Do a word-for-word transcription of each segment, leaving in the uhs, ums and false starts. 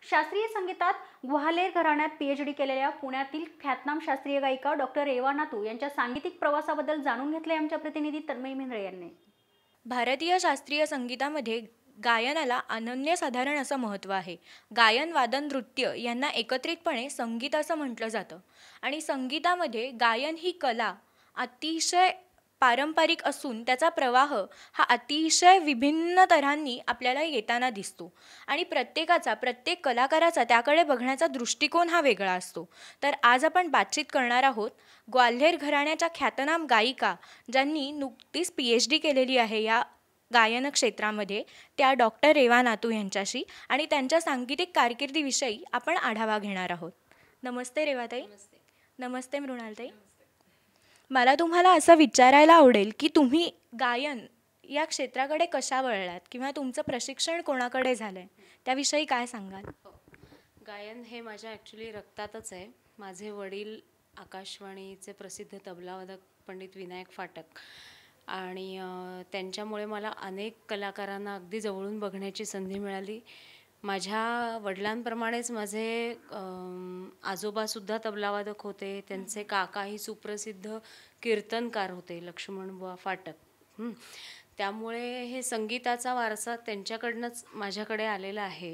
शास्त्रीय संगीतात ग्वाल्हेर घराण्यात पीएचडी केलेल्या पुण्यातील ख्यातनाम शास्त्रीय गायिका डॉक्टर रेवा नातू यांच्या सांगीतिक प्रवासाबद्दल जाणून घेतले आमच्या प्रतिनिधी तन्मय मेंद्रे यांनी। भारतीय शास्त्रीय संगीतामध्ये गायनाला अनन्यसाधारण असं महत्त्व आहे। गायन, वादन, नृत्य यांना एकत्रितपणे संगीत असं म्हटलं जातं आणि संगीतामध्ये गायन ही कला अतिशय पारंपरिक असून त्याचा प्रवाह हा अतिशय विभिन्न तऱ्हांनी आपल्याला येताना दिसतो आणि प्रत्येकाचा प्रत्येक कलाकाराचा त्याकडे बघण्याचा दृष्टिकोन हा वेगळा असतो। तर आज आपण बातचीत करणार आहोत ग्वाल्हेर घराण्याच्या ख्यातनाम गायिका ज्यांनी नुकतीच पीएचडी केलेली आहे या गायन क्षेत्रामध्ये, त्या डॉक्टर रेवा नातू यांच्याशी आणि त्यांच्या सांगीतिक कारकिर्दीविषयी आपण आढावा घेणार आहोत। नमस्ते रेवाताई। नमस्ते। नमस्ते मृणालताई। मला तुम्हाला असं विचारायला आवडेल की तुम्ही गायन या क्षेत्राकडे कशा वळलात किंवा तुमचं प्रशिक्षण कोणाकडे झालंय त्याविषयी काय सांगाल? गायन हे माझ्या ॲक्च्युली रक्तातच आहे। माझे वडील आकाशवाणीचे प्रसिद्ध तबलावादक पंडित विनायक फाटक आणि त्यांच्यामुळे मला अनेक कलाकारांना अगदी जवळून बघण्याची संधी मिळाली। माझ्या वडिलांप्रमाणेच माझे आजोबासुद्धा तबलावादक होते, त्यांचे काकाही सुप्रसिद्ध कीर्तनकार होते, लक्ष्मणबुवा फाटक। त्यामुळे हे संगीताचा वारसा त्यांच्याकडनंच माझ्याकडे आलेला आहे।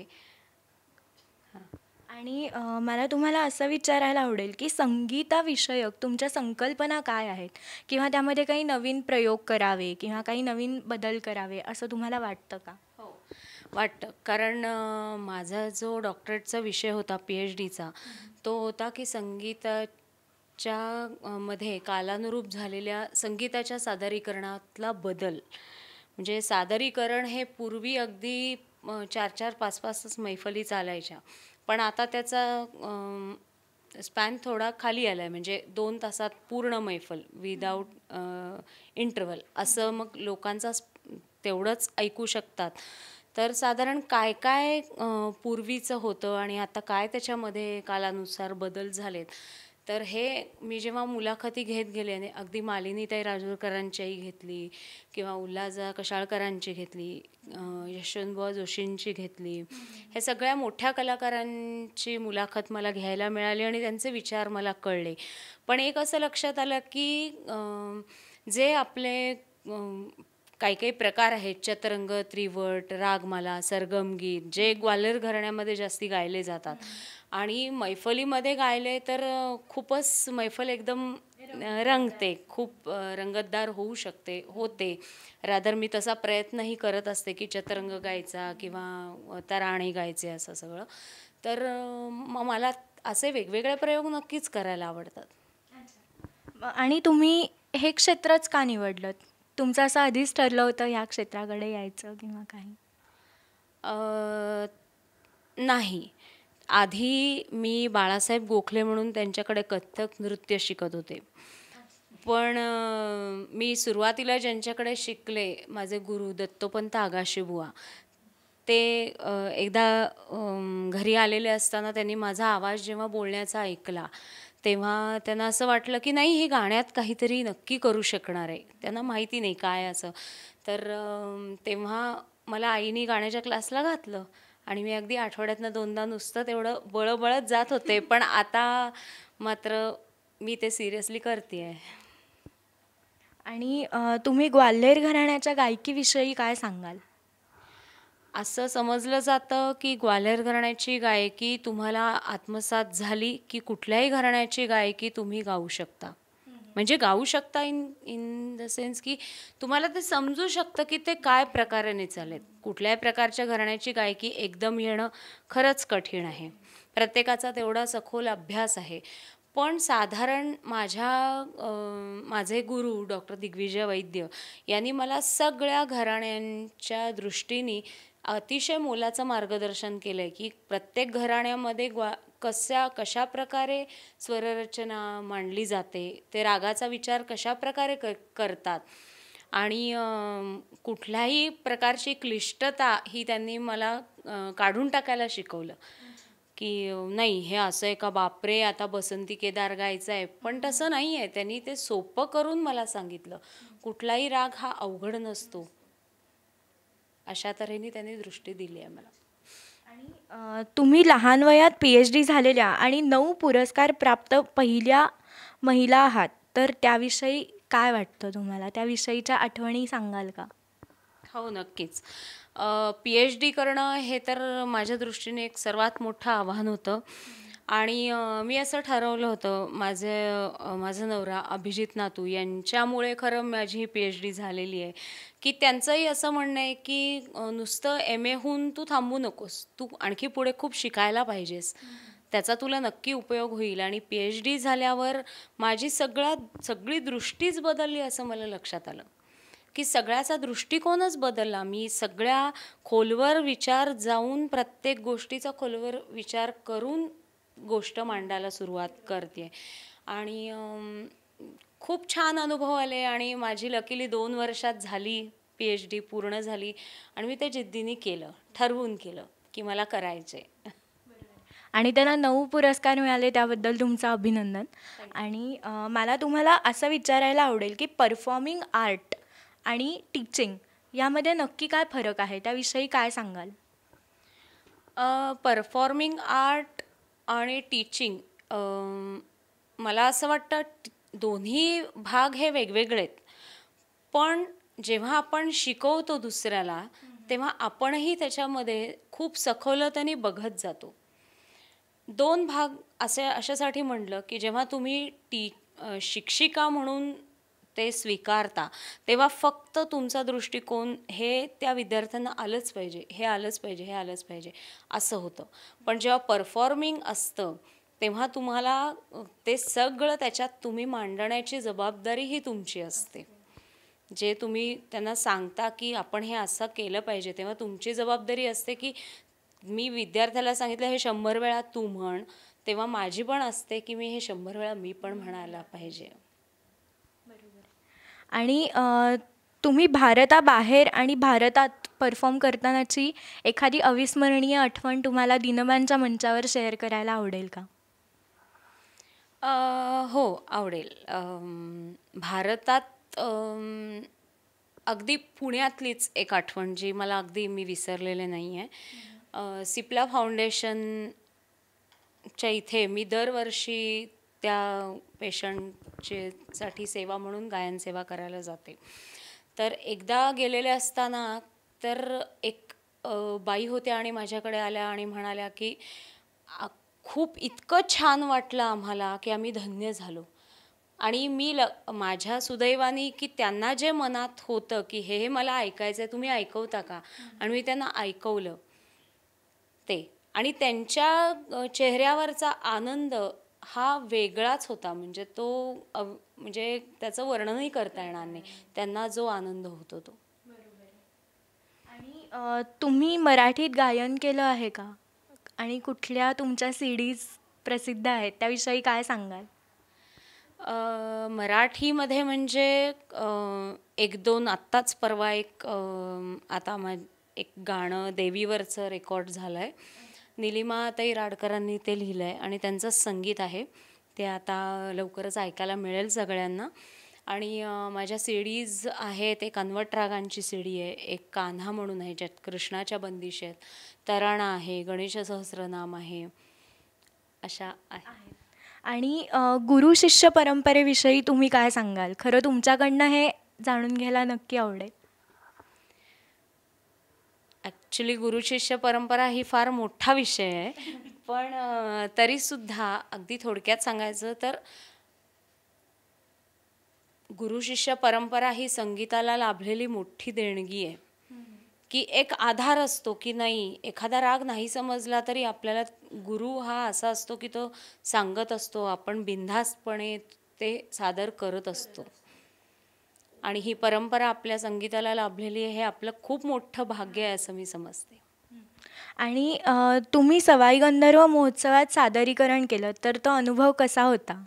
आणि मला तुम्हाला असं विचारायला आवडेल की संगीताविषयक तुमच्या संकल्पना काय आहेत किंवा त्यामध्ये काही नवीन प्रयोग करावे किंवा काही नवीन बदल करावे असं तुम्हाला वाटतं का? हो, वाटतं। कारण माझा जो डॉक्टरेटचा विषय होता पी एच डीचा तो होता की संगीताच्या मध्ये कालानुरूप झालेल्या संगीताच्या सादरीकरणातला बदल। म्हणजे सादरीकरण हे पूर्वी अगदी चार चार पाच पाचच मैफली चालायच्या, पण आता त्याचा स्पॅन थोडा खाली आला आहे। म्हणजे दोन तासात पूर्ण मैफल विदाऊट इंटरवल असं मग लोकांचा तेवढंच ऐकू शकतात। तर साधारण काय काय पूर्वीचं होतं आणि आता काय त्याच्यामध्ये कालानुसार बदल झालेत, तर हे मी जेव्हा मुलाखती घेत गेले आणि अगदी मालिनीताई राजूरकरांचीही घेतली किंवा उल्हाजा कशाळकरांची घेतली, यशवंतबुवा जोशींची घेतली, हे सगळ्या मोठ्या कलाकारांची मुलाखत मला घ्यायला मिळाली आणि त्यांचे विचार मला कळले। पण एक असं लक्षात आलं की जे आपले काही काही प्रकार आहेत, चतरंग, त्रिवट, रागमाला, सरगमगीत, जे ग्वाल्हेर घराण्यामध्ये जास्ती गायले जातात आणि मैफलीमध्ये गायले तर खूपच मैफल एकदम रंगते, खूप रंगतदार होऊ शकते होते रादर मी तसा प्रयत्नही करत असते की चतरंग गायचा किंवा तराणे गायचे असं सगळं। तर मग मला असे वेगवेगळे प्रयोग नक्कीच करायला आवडतात। आणि तुम्ही हे क्षेत्रच का निवडलं? तुमचं असं आधीच ठरलं होतं ह्या क्षेत्राकडे यायचं किंवा काही? नाही, आधी मी बाळासाहेब गोखले म्हणून त्यांच्याकडे कथ्थक नृत्य शिकत होते, पण मी सुरुवातीला ज्यांच्याकडे शिकले माझे गुरु दत्तोपंत आगाशेबुवा, ते एकदा घरी आलेले असताना त्यांनी माझा आवाज जेव्हा बोलण्याचा ऐकला तेव्हा त्यांना असं वाटलं की नाही, हे गाण्यात काहीतरी नक्की करू शकणार आहे। त्यांना माहिती नाही काय असं। तर तेव्हा मला आईने गाण्याच्या क्लासला घातलं आणि मी अगदी आठवड्यातनं दोनदा नुसतं तेवढं बळबळत जात होते, पण आता मात्र मी ते सिरियसली करते आहे। आणि तुम्ही ग्वाल्हेर घराण्याच्या गायकीविषयी काय सांगाल? असं समजलं जातं की ग्वाल्हेर घराण्याची गायकी तुम्हाला आत्मसात झाली की कुठल्याही घराण्याची गायकी तुम्ही गाऊ शकता। म्हणजे गाऊ शकता इन इन द सेन्स की तुम्हाला ते समजू शकतं की ते काय प्रकाराने चालेल। कुठल्याही प्रकारच्या घराण्याची गायकी एकदम येणं खरंच कठीण आहे, प्रत्येकाचा तेवढा सखोल अभ्यास आहे। पण साधारण माझ्या माझे गुरु डॉक्टर दिग्विजय वैद्य यांनी मला सगळ्या घराण्यांच्या दृष्टीने अतिशय मोलाचं मार्गदर्शन केलं आहे की प्रत्येक घराण्यामध्ये ग्वा कशा कशा प्रकारे स्वररचना मांडली जाते, ते रागाचा विचार कशा प्रकारे क करतात आणि कुठल्याही प्रकारची क्लिष्टता ही त्यांनी मला काढून टाकायला शिकवलं की नाही हे असं आहे का, बापरे आता बसंती केदार गायचं आहे, पण तसं नाही आहे। त्यांनी ते सोपं करून मला सांगितलं, कुठलाही राग हा अवघड नसतो, अशा तऱ्हेने त्यांनी दृष्टी दिली आहे मला। आणि अ, तुम्ही लहान वयात पी एच डी झालेल्या आणि नऊ पुरस्कार प्राप्त पहिल्या महिला आहात, तर त्याविषयी काय वाटतं तुम्हाला? त्याविषयीच्या आठवणी सांगाल का? हो, नक्कीच. पी एच डी करणं हे तर माझ्या दृष्टीने एक सर्वात मोठं आव्हान होतं. आणि अ, मी असं ठरवलं होतं, माझे अ, माझा नवरा अभिजित नातू यांच्यामुळे खरं माझी ही पी एच डी झालेली आहे, की त्यांचंही असं म्हणणं आहे की अ, नुसतं एम ए होऊन तू थांबू नकोस, तू आणखी पुढे खूप शिकायला पाहिजेस, त्याचा तुला नक्की उपयोग होईल. आणि पी एच डी झाल्यावर माझी सगळ्यात सगळी दृष्टीच बदलली असं मला लक्षात आलं, की सगळ्याचा दृष्टिकोनच बदलला. मी सगळ्या खोलवर विचार जाऊन प्रत्येक गोष्टीचा खोलवर विचार करून गोष्ट मांडायला सुरुवात करते. आणि अम, खूप छान अनुभव आले आणि माझी लकीली दोन वर्षात झाली पी एच डी पूर्ण झाली. आणि मी ते जिद्दीने केलं, ठरवून केलं की मला करायचे. आणि त्यांना नऊ पुरस्कार मिळाले त्याबद्दल तुमचं अभिनंदन. आणि अ, मला तुम्हाला असं विचारायला आवडेल की परफॉर्मिंग आर्ट आणि टीचिंग यामध्ये नक्की काय फरक आहे, त्याविषयी काय सांगाल? परफॉर्मिंग आर्ट आणि टीचिंग, मला असं वाटतं ट- दोन्ही भाग हे वेगवेगळे आहेत. पण जेव्हा आपण शिकवतो दुसऱ्याला तेव्हा आपणही त्याच्यामध्ये खूप सखोलतेने बघत जातो. दोन भाग असे अशासाठी म्हटलं की जेव्हा तुम्ही टी अ, शिक्षिका म्हणून ते स्वीकारता तेव्हा फक्त तुमचा दृष्टिकोन हे त्या विद्यार्थ्यांना आलंच पाहिजे, हे आलंच पाहिजे, हे आलंच पाहिजे असं होतं. पण जेव्हा परफॉर्मिंग असतं तेव्हा तुम्हाला अ, ते सगळं त्याच्यात तुम्ही मांडण्याची जबाबदारी ही तुमची असते. जे तुम्ही त्यांना सांगता की आपण हे असं केलं पाहिजे तेव्हा तुमची जबाबदारी असते की मी विद्यार्थ्याला सांगितलं हे शंभर वेळा तू म्हण, तेव्हा माझी पण असते की मी हे शंभर वेळा मी पण म्हणायला पाहिजे. आणि अ, तुम्ही भारताबाहेर आणि भारतात परफॉर्म करतानाची एखादी अविस्मरणीय आठवण तुम्हाला दिनमानच्या मंचावर शेअर करायला आवडेल का? अ, हो, आवडेल. अम, भारतात अम, अगदी पुण्यातलीच एक आठवण जी मला अगदी मी विसरलेले नाही आहे. अ, सिप्ला फाउंडेशनच्या इथे मी दरवर्षी त्या पेशंटचे साठी सेवा म्हणून गायन सेवा करायला जाते. तर एकदा गेलेले असताना तर एक अ, बाई होत्या आणि माझ्याकडे आल्या आणि म्हणाल्या की "आ, खूप इतकं छान वाटलं आम्हाला की आम्ही धन्य झालो." आणि मी ल माझ्या सुदैवाने की त्यांना जे मनात होतं की हे हे मला ऐकायचं आहे, तुम्ही ऐकवता का? आणि मी त्यांना ऐकवलं ते. आणि त्यांच्या अ, चेहऱ्यावरचा आनंद हा वेगळाच होता. म्हणजे तो अव म्हणजे त्याचं वर्णनही करता येणार नाही. त्यांना जो आनंद होतो तो. आणि अ, तुम्ही मराठीत गायन केलं आहे का? आणि कुठल्या तुमच्या सी डीज प्रसिद्ध आहेत, त्याविषयी काय सांगाल? अ, मराठीमध्ये म्हणजे अ, एक दोन आत्ताच परवा एक अ, आता मा एक गाणं देवीवरचं रेकॉर्ड झालं आहे. निलिमाताई राडकरांनी ते लिहिलं आहे आणि त्यांचंच संगीत आहे. ते आता लवकरच ऐकायला मिळेल सगळ्यांना. आणि अ, माझ्या सीडीज आहेत, एक अनवट रागांची सीडी आहे, एक कान्हा म्हणून आहे ज्यात कृष्णाच्या बंदिशी आहेत, तराणा आहे, गणेश सहस्रनाम आहे, अशा आहेत. आणि अ, गुरु शिष्य परंपरेविषयी तुम्ही काय सांगाल? खरं तुमच्याकडनं हे जाणून घ्यायला नक्की आवडेल. ॲक्च्युली गुरुशिष्य परंपरा ही फार मोठा विषय आहे. पण अ, तरीसुद्धा अगदी थोडक्यात सांगायचं तर गुरुशिष्य परंपरा ही संगीताला लाभलेली मोठी देणगी आहे. की एक आधार असतो की नाही, एखादा राग नाही समजला तरी आपल्याला गुरु हा असा असतो की तो सांगत असतो, आपण बिनधास्तपणे ते सादर करत असतो. आणि ही परंपरा आपल्या संगीताला लाभलेली आहे हे आपलं खूप मोठं भाग्य आहे असं मी समजते. आणि अ, तुम्ही सवाई गंधर्व महोत्सवात सादरीकरण केलं, तर तो अनुभव कसा होता?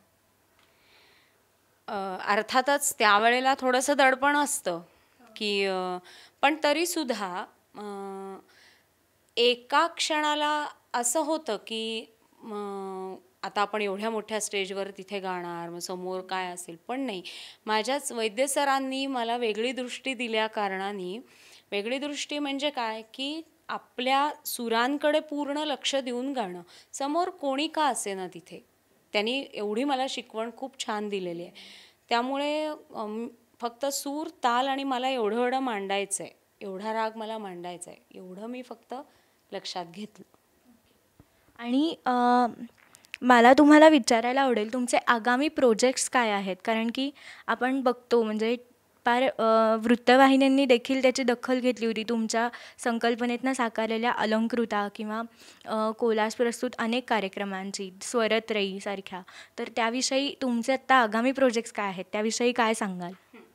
अ, अर्थातच त्यावेळेला थोडंसं दडपण असतं की अ, पण तरीसुद्धा अ, एका क्षणाला असं होतं की म, आता आपण एवढ्या मोठ्या स्टेजवर तिथे गाणार, मग समोर काय असेल, पण नाही. माझ्याच वैद्य सरांनी मला वेगळी दृष्टी दिल्या कारणाने, वेगळी दृष्टी म्हणजे काय की आपल्या सुरांकडे पूर्ण लक्ष देऊन गाणं, समोर कोणी का असेना तिथे. त्यांनी एवढी मला शिकवण खूप छान दिलेली आहे. त्यामुळे अम, फक्त सूर, ताल आणि मला एवढं एवढं मांडायचं आहे, एवढा राग मला मांडायचा आहे, एवढं मी फक्त लक्षात घेतलं. आणि अ, मला तुम्हाला विचारायला आवडेल तुमचे आगामी प्रोजेक्ट्स काय आहेत, कारण की आपण बघतो म्हणजे फार अ, वृत्तवाहिन्यांनी देखील त्याची दखल घेतली होती तुमच्या संकल्पनेतनं साकारलेल्या अलंकृता किंवा अ, कोलाज प्रस्तुत अनेक कार्यक्रमांची, स्वरत्रयी सारख्या. तर त्याविषयी तुमचे आत्ता आगामी प्रोजेक्ट्स काय आहेत, त्याविषयी काय सांगाल?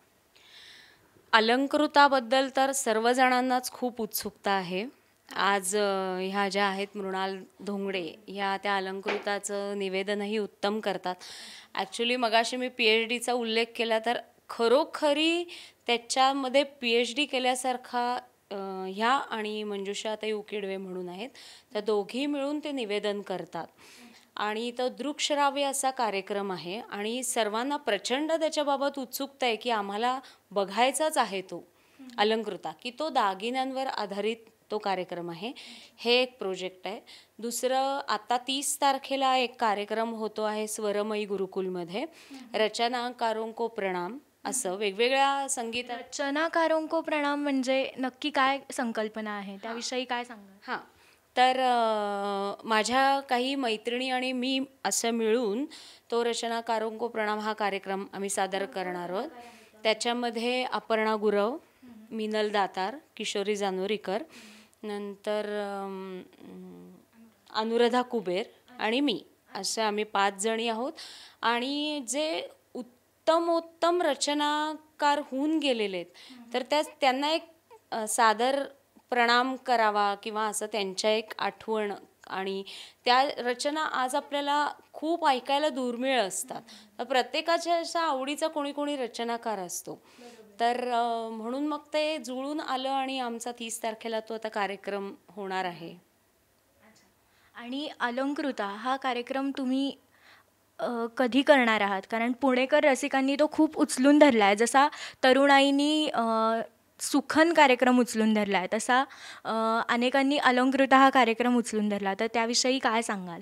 अलंकृताबद्दल तर सर्वजणांनाच खूप उत्सुकता आहे. आज अ, ह्या ज्या आहेत मृणाल धोंगडे, ह्या त्या अलंकृताचं निवेदनही उत्तम करतात. ॲक्च्युली मगाशी मी पी एच डीचा उल्लेख केला, तर खरोखरी त्याच्यामध्ये पी एच डी केल्यासारखा अ, ह्या आणि मंजुषाताई उकिडवे म्हणून आहेत, त्या दोघी मिळून ते निवेदन करतात. आणि तो दृकश्राव्य असा कार्यक्रम आहे आणि सर्वांना प्रचंड त्याच्याबाबत उत्सुकता आहे की आम्हाला बघायचाच आहे तो अलंकृता, की तो दागिन्यांवर आधारित तो कार्यक्रम आहे. हे एक प्रोजेक्ट आहे. दुसरं, आता तीस तारखेला एक कार्यक्रम होतो आहे स्वरमयी गुरुकुलमध्ये, रचनाकारों को प्रणाम, असं वेगवेगळ्या संगीत. रचनाकारों प्रणाम म्हणजे नक्की काय संकल्पना आहे, त्याविषयी काय सांगाल? हां, तर अ, माझ्या काही मैत्रिणी आणि मी असं मिळून तो रचनाकारों को प्रणाम हा कार्यक्रम आम्ही सादर करणार आहोत. त्याच्यामध्ये अपर्णा गुरव, मिनल दातार, किशोरी जानोरीकर, नंतर अम, अनुराधा कुबेर आणि मी, असे आम्ही पाच जणी आहोत. आणि जे उत्तमोत्तम रचनाकार होऊन गेलेले आहेत, तर त्या त्यांना एक अ, सादर प्रणाम करावा किंवा असं त्यांच्या एक आठवण. आणि त्या रचना आज आपल्याला खूप ऐकायला दुर्मिळ असतात, तर प्रत्येकाच्या अशा आवडीचा कोणी कोणी रचनाकार असतो. तर अ, म्हणून मग ते जुळून आलं आणि आमचा तीस तारखेला तो आता कार्यक्रम होणार आहे. आणि अलंकृता हा कार्यक्रम तुम्ही अ, कधी करणार आहात? कारण पुणेकर रसिकांनी तो खूप उचलून धरला आहे. जसा तरुणाईनी अ, सुखन कार्यक्रम उचलून धरला आहे, तसा अ, अनेकांनी अलंकृता हा कार्यक्रम उचलून धरला. तर त्याविषयी काय सांगाल?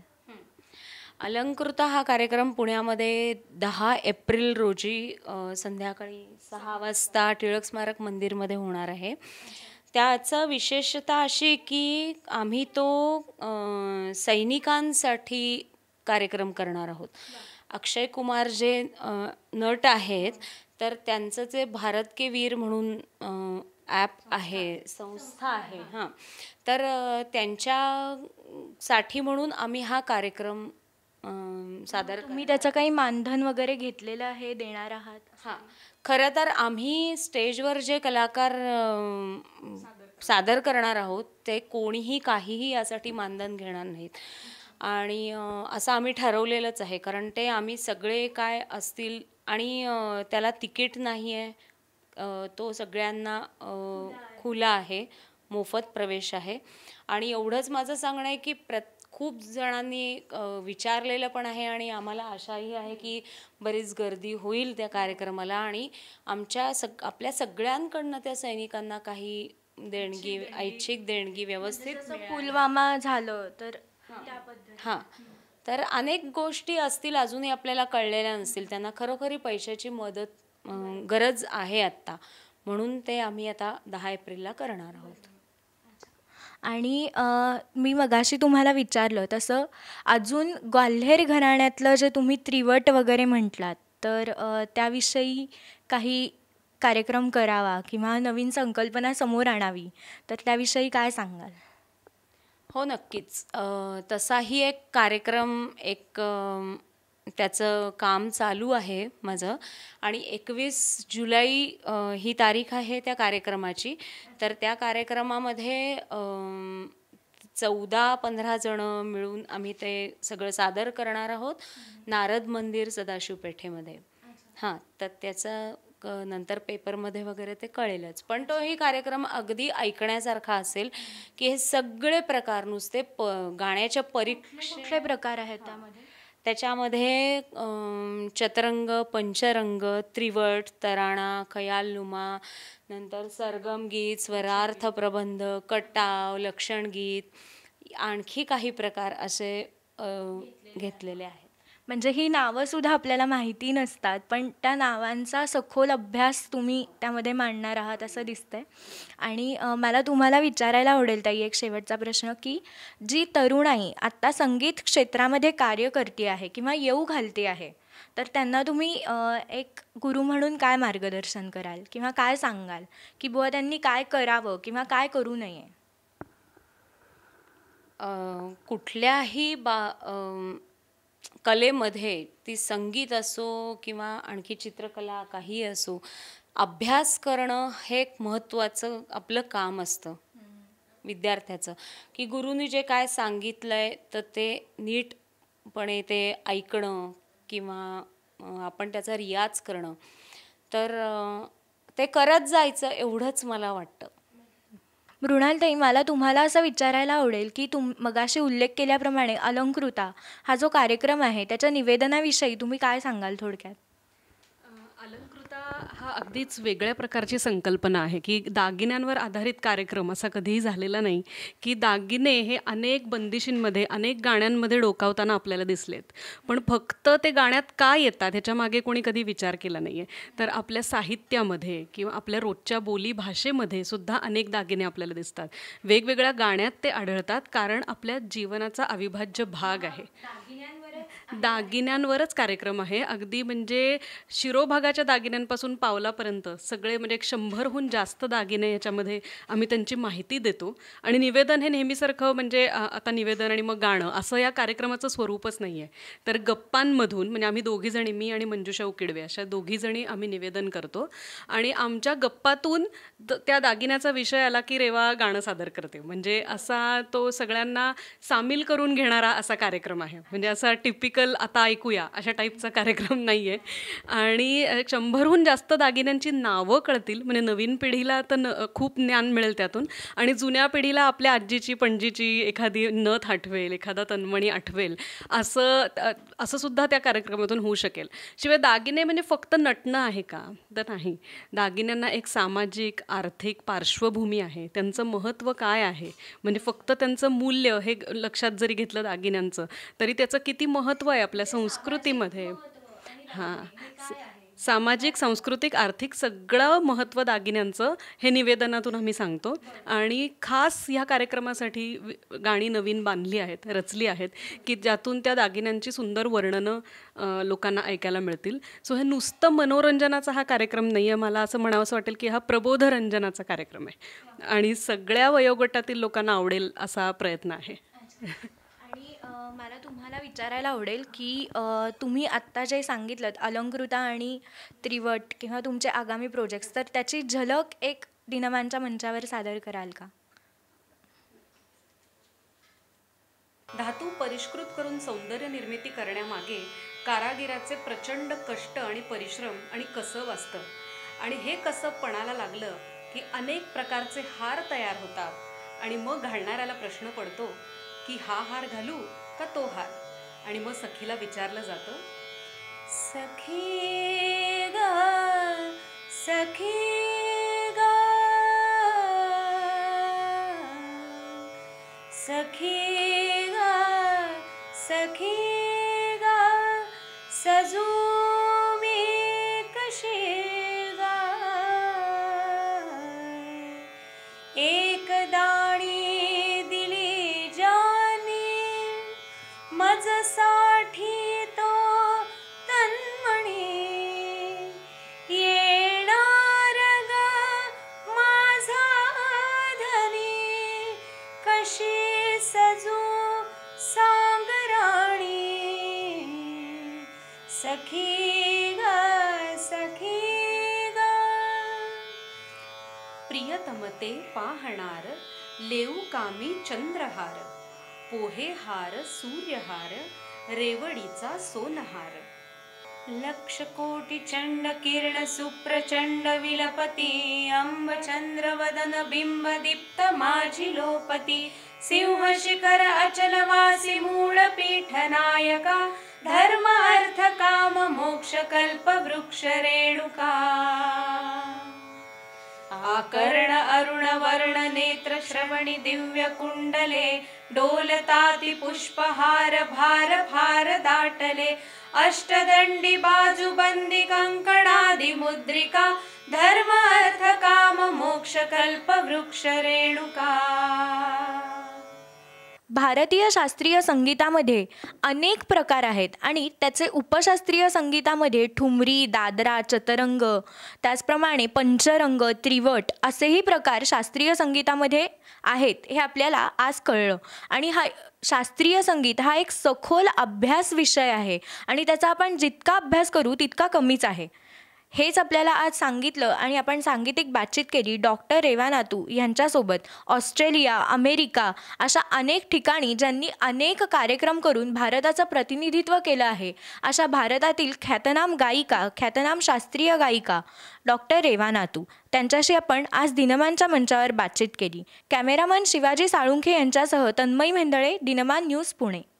अलंकृता हा कार्यक्रम पुण्यामध्ये दहा एप्रिल रोजी अ, संध्याकाळी सहा वाजता टिळक स्मारक मंदिरमध्ये होणार आहे. त्याचं विशेषता अशी की आम्ही तो अ, सैनिकांसाठी कार्यक्रम करणार आहोत. अक्षय कुमार जे अ, नट आहेत, तर त्यांचं जे भारत के वीर म्हणून ॲप आहे, संस्था आहे, हां, तर अ, त्यांच्यासाठी म्हणून आम्ही हा कार्यक्रम अम, सादर तुम्ही त्याचं काही मानधन वगैरे घेतलेलं आहे, देणार आहात? हां, खरं तर आम्ही स्टेजवर जे कलाकार अम, सादर करणार आहोत, ते कोणीही काहीही यासाठी मानधन घेणार नाहीत. आणि अ, असं आम्ही ठरवलेलंच आहे, कारण ते आम्ही सगळे काय असतील आणि अ, त्याला तिकीट नाही आहे, अ, तो सगळ्यांना अ, खुला आहे, मोफत प्रवेश आहे. आणि एवढंच माझं सांगणं आहे की प्रत खूप जणांनी अ, विचारलेलं पण आहे आणि आम्हाला आशाही आहे की बरीच गर्दी होईल त्या कार्यक्रमाला. आणि आमच्या सग आपल्या सगळ्यांकडनं त्या सैनिकांना काही देणगी, ऐच्छिक देणगी व्यवस्थित जसं मिळाली. पुलवामा झालं तर त्या पद्धतीने. हां, तर अनेक गोष्टी असतील अजूनही आपल्याला कळलेल्या नसतील, त्यांना खरोखरी पैशाची मदत अं, गरज आहे आत्ता, म्हणून ते आम्ही आता दहा एप्रिलला करणार आहोत. आणि अ, मी मगाशी तुम्हाला विचारलं तसं अजून ग्वाल्हेर घराण्यातलं जे तुम्ही त्रिवट वगैरे म्हटलात, तर अ, त्याविषयी काही कार्यक्रम करावा किंवा नवीन संकल्पना समोर आणावी, तर त्याविषयी काय सांगाल? हो, नक्कीच. अ, तसाही एक कार्यक्रम, एक अ, त्याचं काम चालू आहे माझं. आणि एकवीस जुलै अ, ही तारीख आहे त्या कार्यक्रमाची. तर त्या कार्यक्रमामध्ये अम, चौदा पंधरा जणं मिळून आम्ही ते सगळं सादर करणार आहोत, नारद मंदिर सदाशिव पेठेमध्ये. हां, तर त्याचं क नंतर पेपरमध्ये वगैरे ते कळेलच. पण तोही कार्यक्रम अगदी ऐकण्यासारखा असेल, की हे सगळे प्रकार नुसते प गाण्याच्या परीक्षे कुठले प्रकार आहेत त्यामध्ये? त्याच्यामध्ये अम, चतरंग, पंचरंग, त्रिवट, तराणा, खयालनुमा, नंतर सरगम गीत, स्वरार्थ प्रबंध, कट्टाव, लक्षणगीत, आणखी काही प्रकार असे अ, घेतलेले आहेत. म्हणजे ही नावंसुद्धा आपल्याला माहिती नसतात, पण त्या नावांचा सखोल अभ्यास तुम्ही त्यामध्ये मांडणार आहात असं दिसतंय. आणि अ, मला तुम्हाला विचारायला आवडेल ताई एक शेवटचा प्रश्न, की जी तरुणाई आत्ता संगीत क्षेत्रामध्ये कार्य करते आहे किंवा येऊ घालते आहे, तर त्यांना तुम्ही अ, एक गुरु म्हणून काय मार्गदर्शन कराल किंवा काय सांगाल, की बुवा त्यांनी काय करावं किंवा काय करू नये? अ, कुठल्याही बा अम, कलेमध्ये ती संगीत असो किंवा आणखी चित्रकला काही असो, अभ्यास करणं हे एक महत्त्वाचं आपलं काम असतं विद्यार्थ्याचं, की गुरुनी जे काय सांगितलंय तर ते नीटपणे ते ऐकणं किंवा अ, आपण त्याचा रियाज करणं. तर अ, ते करत जायचं एवढंच मला वाटतं. मृणालताई, मला तुम्हाला असं विचारायला आवडेल, की तुम मगाशी उल्लेख केल्याप्रमाणे अलंकृता हा जो कार्यक्रम आहे त्याच्या निवेदनाविषयी तुम्ही काय सांगाल थोडक्यात? अलंकृता हा अगदीच वेगळ्या प्रकारची संकल्पना आहे, की दागिन्यांवर आधारित कार्यक्रम असा कधीही झालेला नाही, की दागिने हे अनेक बंदिशींमध्ये अनेक गाण्यांमध्ये डोकावताना आपल्याला दिसलेत, पण फक्त ते गाण्यात का येतात ह्याच्यामागे कोणी कधी विचार केला नाही आहे. तर आपल्या साहित्यामध्ये किंवा आपल्या रोजच्या बोली भाषेमध्ये सुद्धा अनेक दागिने आपल्याला दिसतात. वेगवेगळ्या गाण्यात ते आढळतात, कारण आपल्या जीवनाचा अविभाज्य भाग आहे. दागिन्यांवरच कार्यक्रम आहे. अगदी म्हणजे शिरोभागाच्या दागिन्यांपासून पावलापर्यंत सगळे म्हणजे एक शंभरहून जास्त दागिने याच्यामध्ये आम्ही त्यांची माहिती देतो. आणि निवेदन हे नेहमीसारखं म्हणजे अ, आता निवेदन आणि मग गाणं असं या कार्यक्रमाचं स्वरूपच नाही आहे. तर गप्पांमधून म्हणजे आम्ही दोघीजणी, मी आणि मंजुषा उकिडवे अशा दोघीजणी आम्ही निवेदन करतो. आणि आमच्या गप्पातून द- त्या दागिन्याचा विषय आला की रेवा गाणं सादर करते. म्हणजे असा तो सगळ्यांना सामील करून घेणारा असा कार्यक्रम आहे. म्हणजे असा टिपिकल आता ऐकूया अशा टाईपचा कार्यक्रम नाही आहे. आणि अ, शंभरहून जास्त दागिन्यांची नावं कळतील. म्हणजे नवीन पिढीला तर न खूप ज्ञान मिळेल त्यातून. आणि जुन्या पिढीला आपल्या आजीची पणजीची एखादी नथ आठवेल, एखादा तन्मणी आठवेल, असं अ, असं सुद्धा त्या कार्यक्रमातून होऊ शकेल. शिवाय दागिने म्हणजे फक्त नटणं आहे का? तर नाही. दागिन्यांना एक सामाजिक आर्थिक पार्श्वभूमी आहे. त्यांचं महत्त्व काय आहे, म्हणजे फक्त त्यांचं मूल्य हे ग- लक्षात जरी घेतलं दागिन्यांचं, तरी त्याचं किती महत्त्व आहे आपल्या संस्कृतीमध्ये. हां, सामाजिक सांस्कृतिक आर्थिक सगळं महत्त्व दागिन्यांचं हे निवेदनातून आम्ही सांगतो. आणि खास ह्या कार्यक्रमासाठी वि- गाणी नवीन बांधली आहेत, रचली आहेत, की ज्यातून त्या दागिन्यांची सुंदर वर्णनं अ, लोकांना ऐकायला मिळतील. सो हे नुसतं मनोरंजनाचा हा कार्यक्रम नाही आहे. मला असं म्हणावंसं वाटेल की हा प्रबोधरंजनाचा कार्यक्रम आहे आणि सगळ्या वयोगटातील लोकांना आवडेल असा प्रयत्न आहे. आणि अ, मला तुम्हाला विचारायला आवडेल, की अ, तुम्ही आत्ता जे सांगितलंत अलंकृता आणि त्रिवट किंवा तुमचे आगामी प्रोजेक्ट्स, तर त्याची झलक एक दिनमानच्या मंचावर सादर कराल का? धातू परिष्कृत करून सौंदर्य निर्मिती करण्यामागे कारागिराचे प्रचंड कष्ट आणि परिश्रम आणि कसब असतं. आणि हे कसब पणाला लागलं की अनेक प्रकारचे हार तयार होतात. आणि मग घालणाऱ्याला प्रश्न पडतो की हा हार घालू का तो हार. आणि मग सखीला विचारलं जातं, सखी ग सखी ग सखी ग सखी ग सजू मी कशी ग एक दाणी दिली जानी मजसाठी तो तन्मणी येणार ग माझा धनी कशी सजू सांग राणी सखी ग सखी ग प्रियतमते पाहणार लेऊ कामी चंद्रहार, पोहे हार सूर्यहार, रेवडीचा सोनहार. लक्ष कोटी चंड किरण सुप्रचंड विलपती अंब चंद्र वदन बिंब दीप्त माझी लोपती सिंह शिखर अचल वासी मूळ पीठ नायका धर्म अर्थ काम मोक्ष कल्प वृक्ष रेणुका आकर्ण अरुण वर्ण नेत्र श्रवणी दिव्य कुंडले डोलताति पुष्पहार भार भार दाटले अष्टदंडी बाजूबंदी कंकणादि मुद्रिका धर्म अर्थ काम मोक्ष कल्प वृक्ष रेणुका. भारतीय शास्त्रीय संगीतामध्ये अनेक प्रकार आहेत आणि त्याचे उपशास्त्रीय संगीतामध्ये ठुमरी, दादरा, चतरंग, त्याचप्रमाणे पंचरंग, त्रिवट असेही प्रकार शास्त्रीय संगीतामध्ये आहेत हे आपल्याला आज कळलं. आणि हा शास्त्रीय संगीत हा एक सखोल अभ्यास विषय आहे आणि त्याचा आपण जितका अभ्यास करू तितका कमीच आहे. हेच आपल्याला आज सांगितलं आणि आपण सांगीतिक बातचीत केली डॉक्टर रेवा नातू यांच्यासोबत. ऑस्ट्रेलिया, अमेरिका अशा अनेक ठिकाणी ज्यांनी अनेक कार्यक्रम करून भारताचं प्रतिनिधित्व केलं आहे अशा भारतातील ख्यातनाम गायिका, ख्यातनाम शास्त्रीय गायिका डॉक्टर रेवा नातू त्यांच्याशी आपण आज दिनमानच्या मंचावर बातचीत केली. कॅमेरामन शिवाजी साळुंखे यांच्यासह तन्मयी मेंदळे, दिनमान न्यूज, पुणे.